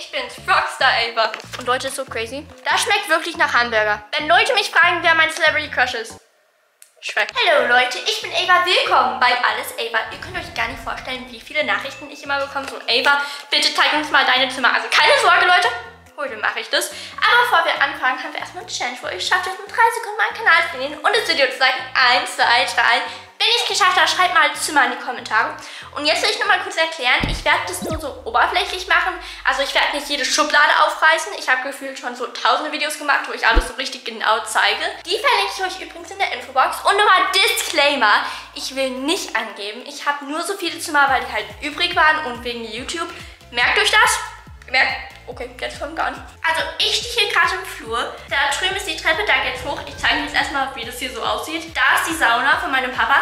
Ich bin's, Rockstar Ava. Und Leute, ist so crazy. Das schmeckt wirklich nach Hamburger. Wenn Leute mich fragen, wer mein Celebrity Crush ist. Schmeckt. Hallo Leute, ich bin Ava. Willkommen bei Alles Ava. Ihr könnt euch gar nicht vorstellen, wie viele Nachrichten ich immer bekomme. So, Ava, bitte zeig uns mal deine Zimmer. Also keine Sorge, Leute. Heute mache ich das. Aber bevor wir anfangen, haben wir erstmal eine Challenge, wo ich schaffe, jetzt in 3 Sekunden meinen Kanal zu finden und das Video zu zeigen. 1, 2, 3. Wenn ich es geschafft habe, schreibt mal Zimmer in die Kommentare. Und jetzt will ich noch mal kurz erklären, ich werde das nur so oberflächlich machen. Also ich werde nicht jede Schublade aufreißen. Ich habe gefühlt schon so tausende Videos gemacht, wo ich alles so richtig genau zeige. Die verlinke ich euch übrigens in der Infobox. Und nochmal Disclaimer, ich will nicht angeben. Ich habe nur so viele Zimmer, weil die halt übrig waren und wegen YouTube. Merkt euch das? Merkt. Okay, jetzt kommt gar nicht. Also ich stehe hier gerade im Flur. Da drüben ist die Treppe, da geht's hoch. Ich zeige jetzt erstmal, wie das hier so aussieht. Da ist die Sauna von meinem Papa.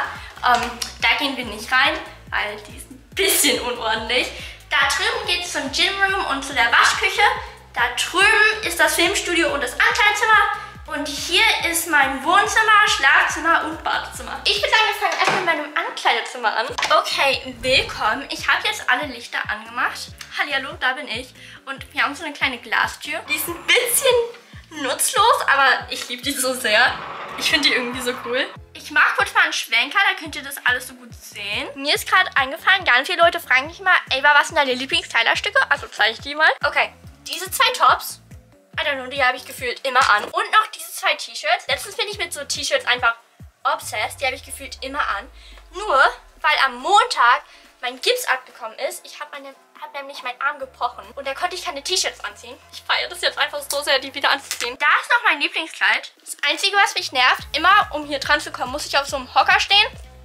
Da gehen wir nicht rein, weil die ist ein bisschen unordentlich. Da drüben geht es zum Gymroom und zu der Waschküche. Da drüben ist das Filmstudio und das Ankleidezimmer. Und hier ist mein Wohnzimmer, Schlafzimmer und Badezimmer. Ich würde sagen, wir fangen erstmal mit meinem Ankleidezimmer an. Okay, willkommen. Ich habe jetzt alle Lichter angemacht. Hallihallo, da bin ich. Und wir haben so eine kleine Glastür. Die ist ein bisschen nutzlos, aber ich liebe die so sehr. Ich finde die irgendwie so cool. Ich mache kurz mal einen Schwenker, da könnt ihr das alles so gut sehen. Mir ist gerade eingefallen, ganz viele Leute fragen mich mal, Ava, was sind deine Lieblingskleiderstücke? Also zeige ich die mal. Okay, diese 2 Tops. I don't know, die habe ich gefühlt immer an. Und noch diese 2 T-Shirts. Letztens bin ich mit so T-Shirts einfach obsessed. Die habe ich gefühlt immer an. Nur, weil am Montag mein Gips abgekommen ist. Ich habe nämlich meinen Arm gebrochen. Und da konnte ich keine T-Shirts anziehen. Ich feiere das jetzt einfach so sehr, die wieder anzuziehen. Da ist noch mein Lieblingskleid. Das Einzige, was mich nervt, immer um hier dran zu kommen, muss ich auf so einem Hocker stehen.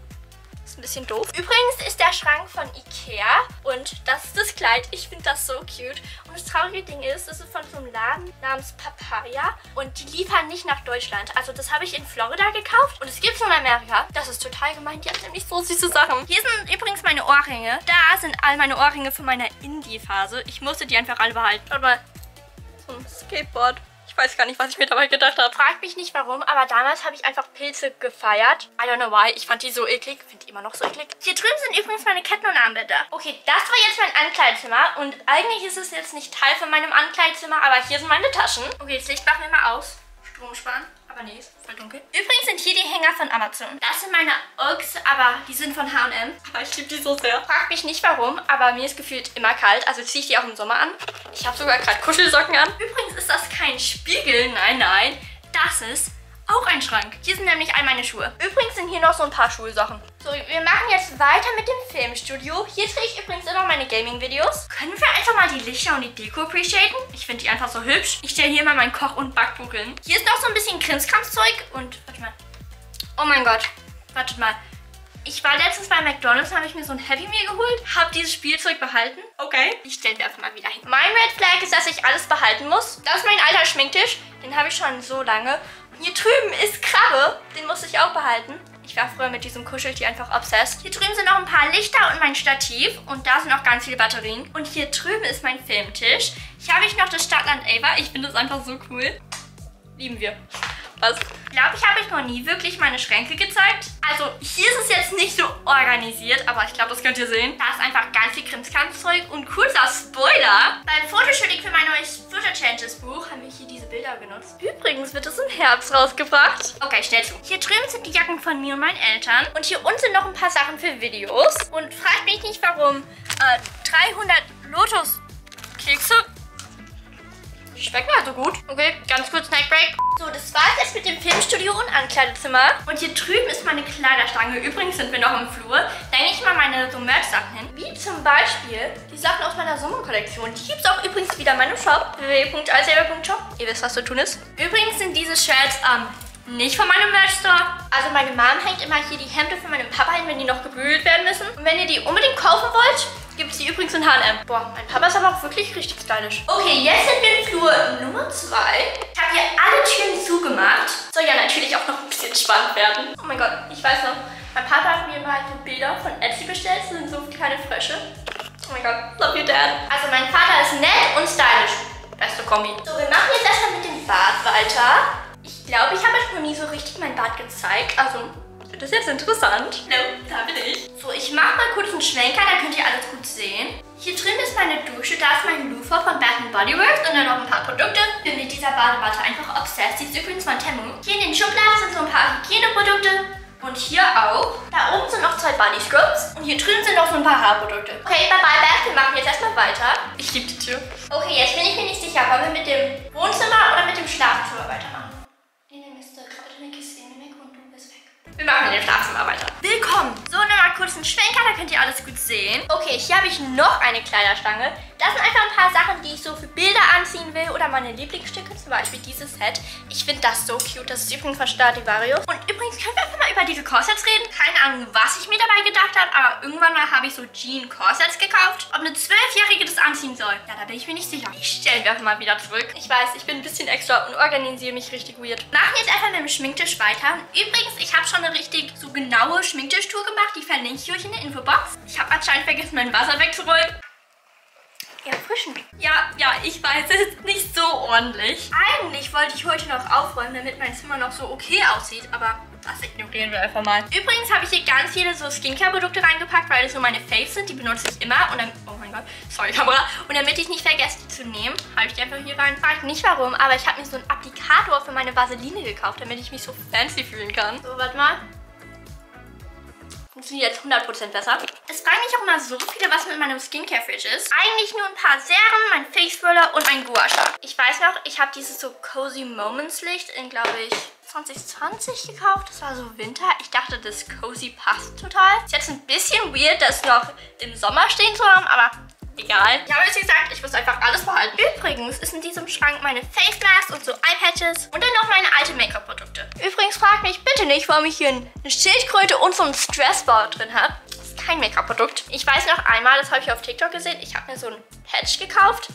Ein bisschen doof. Übrigens ist der Schrank von Ikea und das ist das Kleid. Ich finde das so cute. Und das traurige Ding ist, das ist von so einem Laden namens Papaya und die liefern nicht nach Deutschland. Also das habe ich in Florida gekauft und es gibt es in Amerika. Das ist total gemein. Die haben nämlich so süße Sachen. Hier sind übrigens meine Ohrringe. Da sind all meine Ohrringe für meine Indie-Phase. Ich musste die einfach alle behalten. Schaut mal. So ein Skateboard. Ich weiß gar nicht, was ich mir dabei gedacht habe. Fragt mich nicht warum, aber damals habe ich einfach Pilze gefeiert. I don't know why. Ich fand die so eklig. Finde die immer noch so eklig. Hier drüben sind übrigens meine Ketten und Armbänder. Okay, das war jetzt mein Ankleidezimmer. Und eigentlich ist es jetzt nicht Teil von meinem Ankleidezimmer, aber hier sind meine Taschen. Okay, das Licht machen wir mal aus. Strom sparen. Aber nee, ist voll dunkel. Übrigens sind hier die Hänger von Amazon. Das sind meine Uggs, aber die sind von H&M. Aber ich liebe die so sehr. Fragt mich nicht warum, aber mir ist gefühlt immer kalt. Also ziehe ich die auch im Sommer an. Ich habe sogar gerade Kuschelsocken an. Übrigens ist das kein Spiegel. Nein, nein. Das ist auch ein Schrank. Hier sind nämlich all meine Schuhe. Übrigens sind hier noch so ein paar Schulsachen. So, wir machen jetzt weiter mit dem Filmstudio. Hier drehe ich übrigens immer meine Gaming-Videos. Können wir einfach mal die Lichter und die Deko appreciaten? Ich finde die einfach so hübsch. Ich stelle hier mal mein Koch- und Backbuch hin. Hier ist noch so ein bisschen Krimskrams-Zeug und, warte mal. Oh mein Gott. Wartet mal. Ich war letztens bei McDonald's, habe ich mir so ein Happy Meal geholt, habe dieses Spielzeug behalten. Okay. Ich stelle mir einfach mal wieder hin. Mein Red Flag ist, dass ich alles behalten muss. Das ist mein alter Schminktisch. Den habe ich schon so lange. Hier drüben ist Krabbe. Den muss ich auch behalten. Ich war früher mit diesem Kuscheltier einfach obsessed. Hier drüben sind noch ein paar Lichter und mein Stativ. Und da sind noch ganz viele Batterien. Und hier drüben ist mein Filmtisch. Hier habe ich noch das Stadtland Ava. Ich finde das einfach so cool. Lieben wir. Was? Ich glaube, ich habe euch noch nie wirklich meine Schränke gezeigt. Also hier ist es jetzt nicht so organisiert, aber ich glaube, das könnt ihr sehen. Da ist einfach ganz viel Krimskrams-Zeug und kurzer Spoiler. Beim Fotoshooting für mein neues Photo Changes Buch haben wir hier diese Bilder genutzt. Übrigens wird es im Herbst rausgebracht. Okay, schnell zu. Hier drüben sind die Jacken von mir und meinen Eltern. Und hier unten sind noch ein paar Sachen für Videos. Und fragt mich nicht, warum 300 Lotus-Kekse. Die schmecken also gut. Okay, ganz kurz Snack Break. So, das war's jetzt mit dem Filmstudio und Ankleidezimmer. Und hier drüben ist meine Kleiderstange. Übrigens sind wir noch im Flur. Da hänge ich mal meine so Merch-Sachen hin. Wie zum Beispiel die Sachen aus meiner Sommerkollektion. Die gibt es auch übrigens wieder in meinem Shop. www.alselber.shop. Ihr wisst, was zu tun ist. Übrigens sind diese Shirts nicht von meinem Merch-Store. Also meine Mom hängt immer hier die Hemden von meinem Papa hin, wenn die noch gebügelt werden müssen. Und wenn ihr die unbedingt kaufen wollt, gibt es die übrigens in H&M. Boah, mein Papa ist aber auch wirklich richtig stylisch. Okay, jetzt sind wir in Flur Nummer 2. Ich habe hier alle Türen zugemacht. Soll ja natürlich auch noch ein bisschen spannend werden. Oh mein Gott, ich weiß noch, mein Papa hat mir mal die Bilder von Etsy bestellt. Das sind so kleine Frösche. Oh mein Gott, love you, Dad. Also mein Vater ist nett und stylisch. Beste Kombi. So, wir machen jetzt erstmal mit dem Bad weiter. Ich glaube, ich habe euch noch nie so richtig mein Bad gezeigt. Also, wird das jetzt interessant? No, da bin ich. So, ich mache mal kurz einen Schwenker, da könnt ihr alles gut sehen. Hier drin ist meine Dusche, da ist mein Loofah von Bath Bath & Body Works und dann noch ein paar Produkte. Bin mit dieser Badewatte einfach obsessed. Die ist übrigens von Temu. Hier in den Schubladen sind so ein paar Hygieneprodukte. Und hier auch. Da oben sind noch 2 Body Scrubs. Und hier drüben sind noch so ein paar Haarprodukte. Okay, bye bye Beth. Wir machen jetzt erstmal weiter. Ich liebe die Tür. Okay, jetzt bin ich mir nicht sicher. Wollen wir mit dem Wohnzimmer oder mit dem Schlafzimmer weitermachen? Nee, dann ist gerade eine Kiste in dem Eck und du bist weg. Wir machen mit dem Schlafzimmer weiter. Willkommen. So, nochmal kurz einen Schwenker, da könnt ihr alles gut sehen. Okay, hier habe ich noch eine Kleiderstange. Das sind einfach ein paar Sachen, die ich so für Bilder anziehen will oder meine Lieblingsstücke, zum Beispiel dieses Set. Ich finde das so cute. Das ist übrigens von Stradivarius. Und übrigens können wir einfach mal über diese Corsets reden. Keine Ahnung, was ich mir dabei gedacht habe, aber irgendwann mal habe ich so Jean-Corsets gekauft. Ob eine 12-Jährige das anziehen soll, ja, da bin ich mir nicht sicher. Ich stelle die einfach mal wieder zurück. Ich weiß, ich bin ein bisschen extra und organisiere mich richtig weird. Machen jetzt einfach mit dem Schminktisch weiter. Übrigens, ich habe schon eine richtig so genaue Schminktischtour gemacht. Die verlinke ich euch in der Infobox. Ich habe anscheinend vergessen, mein Wasser wegzurollen. Erfrischen. Ja, ich weiß, es ist nicht so ordentlich. Eigentlich wollte ich heute noch aufräumen, damit mein Zimmer noch so okay aussieht, aber das ignorieren wir einfach mal. Übrigens habe ich hier ganz viele so Skincare-Produkte reingepackt, weil das so meine Faves sind. Die benutze ich immer und dann, oh mein Gott, sorry Kamera. Und damit ich nicht vergesse, die zu nehmen, habe ich die einfach hier rein. Fragt nicht warum, aber ich habe mir so einen Applikator für meine Vaseline gekauft, damit ich mich so fancy fühlen kann. So, warte mal. Funktioniert jetzt 100% besser. Es fragen mich auch immer so viele, was mit meinem Skincare-Fridge ist. Eigentlich nur ein paar Serien, mein Face Roller und ein Gua Sha. Ich weiß noch, ich habe dieses so Cozy Moments Licht in, glaube ich, 2020 gekauft. Das war so Winter. Ich dachte, das Cozy passt total. Ist jetzt ein bisschen weird, das noch im Sommer stehen zu haben, aber egal. Ich habe jetzt gesagt, ich muss einfach alles behalten. Übrigens ist in diesem Schrank meine Face Mask und so Eye-Patches und dann noch meine alte Make-up-Produkte. Übrigens fragt mich bitte nicht, warum ich hier eine Schildkröte und so einen Stressball drin habe. Das ist kein Make-up-Produkt. Ich weiß noch einmal, das habe ich auf TikTok gesehen, ich habe mir so ein Patch gekauft.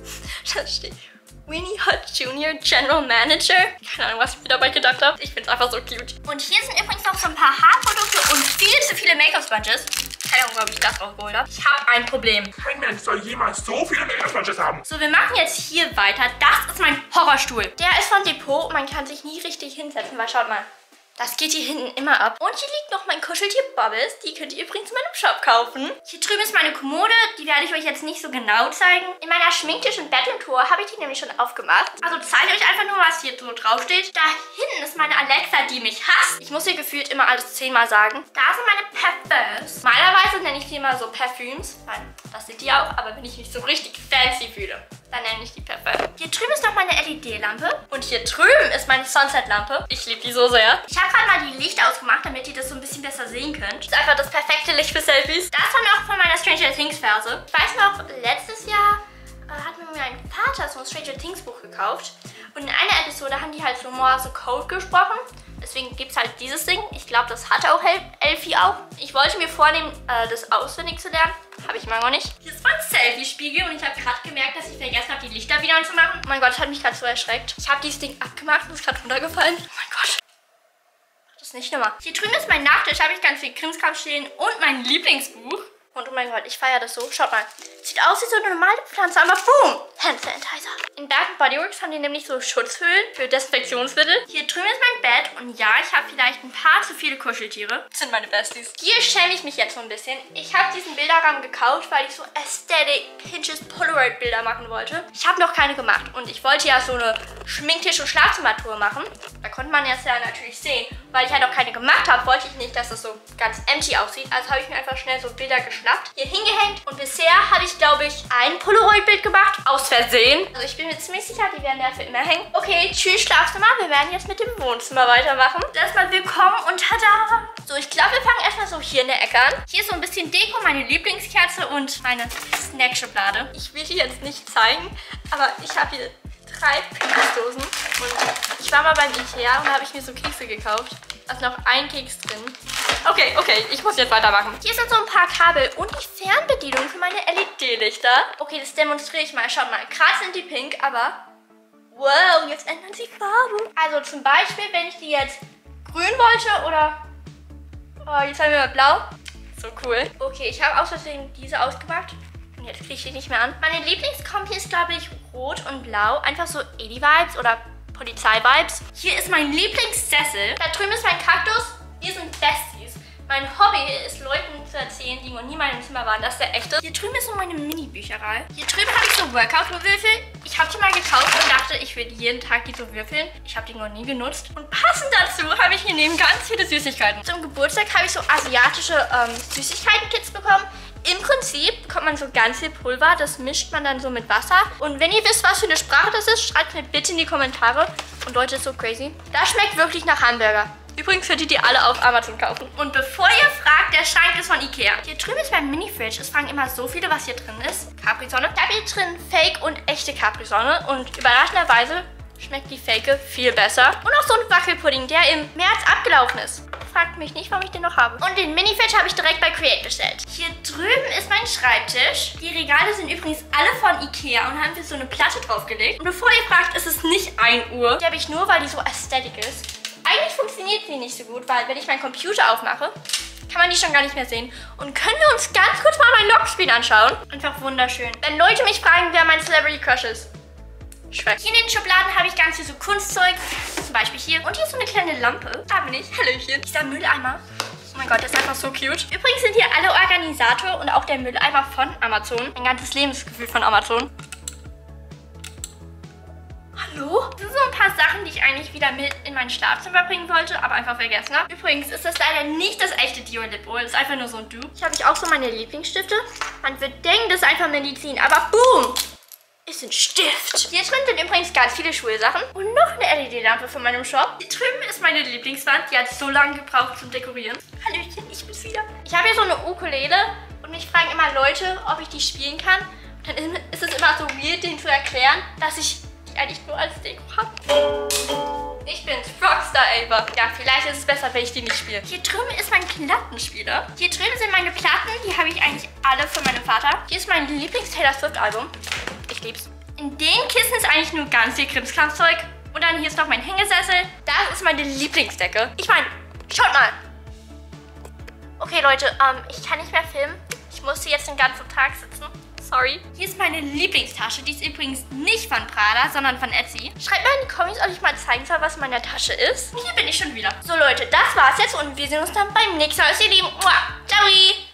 Da steht Winnie Hot Jr. General Manager. Keine Ahnung, was ich mir dabei gedacht habe. Ich finde es einfach so cute. Und hier sind übrigens noch so ein paar Haarprodukte und viel zu viele Make-up-Sponges. Keine Ahnung, warum ich das rausgeholt habe. Ich habe ein Problem. Kein Mensch soll jemals so viele Make-up-Sponges haben. So, wir machen jetzt hier weiter. Das ist mein Horrorstuhl. Der ist von Depot und man kann sich nie richtig hinsetzen, weil schaut mal. Das geht hier hinten immer ab. Und hier liegt noch mein Kuscheltier Bubbles. Die könnt ihr übrigens in meinem Shop kaufen. Hier drüben ist meine Kommode. Die werde ich euch jetzt nicht so genau zeigen. In meiner Schminktisch- und Bedroom-Tour habe ich die nämlich schon aufgemacht. Also zeige ich euch einfach nur, was hier so draufsteht. Da hinten ist meine Alexa, die mich hasst. Ich muss ihr gefühlt immer alles 10-mal sagen. Da sind meine Peppers. Normalerweise nenne ich die immer so Parfüms. Weil das sind die auch. Aber wenn ich mich so richtig fancy fühle, dann nenne ich die Pepper. Hier drüben ist noch meine LED-Lampe. Und hier drüben ist meine Sunset-Lampe. Ich liebe die so sehr. Ich habe gerade mal die Licht ausgemacht, damit ihr das so ein bisschen besser sehen könnt. Das ist einfach das perfekte Licht für Selfies. Das war noch von meiner Stranger Things-Verse. Ich weiß noch, letztes Jahr hat mir mein Vater so ein Stranger Things-Buch gekauft. Und in einer Episode haben die halt so Morse Code gesprochen. Deswegen gibt es halt dieses Ding. Ich glaube, das hatte auch Elfie auch. Ich wollte mir vornehmen, das auswendig zu lernen. Habe ich immer noch nicht. Hier ist mein Selfie-Spiegel und ich habe gerade gemerkt, dass ich vergessen habe, die Lichter wieder anzumachen. Oh mein Gott, das hat mich gerade so erschreckt. Ich habe dieses Ding abgemacht und es ist gerade runtergefallen. Oh mein Gott. Das ist nicht schlimmer. Hier drüben ist mein Nachttisch. Habe ich ganz viel Krimskrams stehen und mein Lieblingsbuch. Und oh mein Gott, ich feiere das so. Schaut mal. Sieht aus wie so eine normale Pflanze, aber boom! Hand Sanitizer. In Bath & Body Works haben die nämlich so Schutzhüllen für Desinfektionsmittel. Hier drüben ist mein Bett und ja, ich habe vielleicht ein paar zu viele Kuscheltiere. Das sind meine Besties. Hier schäme ich mich jetzt so ein bisschen. Ich habe diesen Bilderrahmen gekauft, weil ich so Aesthetic Pinterest Polaroid Bilder machen wollte. Ich habe noch keine gemacht und ich wollte ja so eine Schminktisch- und Schlafzimmertour machen. Da konnte man jetzt ja natürlich sehen. Weil ich halt noch keine gemacht habe, wollte ich nicht, dass das so ganz empty aussieht. Also habe ich mir einfach schnell so Bilder geschnappt, hier hingehängt. Und bisher habe ich, glaube ich, ein Polaroid-Bild gemacht. Aus Versehen. Also ich bin mir ziemlich sicher, die werden dafür immer hängen. Okay, tschüss Schlafzimmer. Wir werden jetzt mit dem Wohnzimmer weitermachen. Erstmal willkommen und tada! So, ich glaube, wir fangen erstmal so hier in der Ecke an. Hier ist so ein bisschen Deko, meine Lieblingskerze und meine Snackschublade. Ich will die jetzt nicht zeigen, aber ich habe hier 3 Pringles-Dosen. Und ich war mal beim Ikea und da habe ich mir so Kekse gekauft. Da ist noch ein Keks drin. Okay, ich muss jetzt weitermachen. Hier sind so ein paar Kabel und die Fernbedienung für meine LED-Lichter. Okay, das demonstriere ich mal. Schaut mal, gerade sind die pink, aber wow, jetzt ändern sie Farbe. Also zum Beispiel, wenn ich die jetzt grün wollte oder jetzt haben wir mal blau. So cool. Okay, ich habe aus Versehen diese ausgemacht. Und jetzt kriege ich die nicht mehr an. Meine Lieblingskombi ist, glaube ich, rot und blau. Einfach so Eddy-Vibes oder Polizei-Vibes. Hier ist mein Lieblingssessel. Da drüben ist mein Kaktus. Wir sind Besties. Mein Hobby ist, Leuten zu erzählen, die noch nie in meinem Zimmer waren, dass der echt ist. Hier drüben ist so meine Mini-Bücherei. Hier drüben habe ich so Workout-Würfel. Ich habe die mal gekauft und dachte, ich würde jeden Tag die so würfeln. Ich habe die noch nie genutzt. Und passend dazu habe ich hier neben ganz viele Süßigkeiten. Zum Geburtstag habe ich so asiatische Süßigkeiten-Kits bekommen. Im Prinzip bekommt man so ganz viel Pulver, das mischt man dann so mit Wasser. Und wenn ihr wisst, was für eine Sprache das ist, schreibt mir bitte in die Kommentare. Und Leute, ist so crazy. Das schmeckt wirklich nach Hamburger. Übrigens könnt ihr die alle auf Amazon kaufen. Und bevor ihr fragt, der Schrank ist von Ikea. Hier drüben ist mein Mini-Fridge. Es fragen immer so viele, was hier drin ist. Capri-Sonne. Ich habe hier drin Fake und echte Capri-Sonne. Und überraschenderweise schmeckt die Fake viel besser. Und auch so ein Wackelpudding, der im März abgelaufen ist. Fragt mich nicht, warum ich den noch habe. Und den Mini-Fridge habe ich direkt bei Create bestellt. Hier drüben ist mein Schreibtisch. Die Regale sind übrigens alle von Ikea und haben hier so eine Platte draufgelegt. Und bevor ihr fragt, ist es nicht 1 Uhr. Die habe ich nur, weil die so ästhetisch ist. Eigentlich funktioniert sie nicht so gut, weil wenn ich meinen Computer aufmache, kann man die schon gar nicht mehr sehen. Und können wir uns ganz kurz mal mein Lockscreen anschauen? Einfach wunderschön. Wenn Leute mich fragen, wer mein Celebrity Crush ist. Schreck. Hier in den Schubladen habe ich ganz viel so Kunstzeug. Zum Beispiel hier. Und hier ist so eine kleine Lampe. Da bin ich. Hallöchen. Dieser Mülleimer. Oh mein Gott, der ist einfach so cute. Übrigens sind hier alle Organisator und auch der Mülleimer von Amazon. Ein ganzes Lebensgefühl von Amazon. Hallo? Das sind so ein paar Sachen, die ich eigentlich wieder mit in mein Schlafzimmer bringen wollte, aber einfach vergessen habe. Übrigens ist das leider nicht das echte Dio Lip Oil. Das ist einfach nur so ein Dupe. Hier habe ich auch so meine Lieblingsstifte. Man wird denken, das ist einfach Medizin, aber boom! Ist ein Stift. Hier drin sind übrigens ganz viele Schulsachen. Und noch eine LED-Lampe von meinem Shop. Hier drüben ist meine Lieblingswand. Die hat so lange gebraucht zum Dekorieren. Hallöchen, ich bin's wieder. Ich habe hier so eine Ukulele und mich fragen immer Leute, ob ich die spielen kann. Und dann ist es immer so weird, denen zu erklären, dass ich die eigentlich nur als Deko habe. Ich bin's, Rockstar Ava. Ja, vielleicht ist es besser, wenn ich die nicht spiele. Hier drüben ist mein Plattenspieler. Hier drüben sind meine Platten. Die habe ich eigentlich alle von meinem Vater. Hier ist mein Lieblings-Taylor Swift-Album. Ich lieb's. In den Kissen ist eigentlich nur ganz viel Krimskramszeug. Und dann hier ist noch mein Hängesessel. Das ist meine Lieblingsdecke. Ich meine, schaut mal. Okay, Leute, ich kann nicht mehr filmen. Ich musste jetzt den ganzen Tag sitzen. Sorry. Hier ist meine Lieblingstasche. Die ist übrigens nicht von Prada, sondern von Etsy. Schreibt mal in die Comments, ob ich mal zeigen soll, was in meiner Tasche ist. Und hier bin ich schon wieder. So, Leute, das war's jetzt und wir sehen uns dann beim nächsten Mal. Ihr Lieben. Ciao.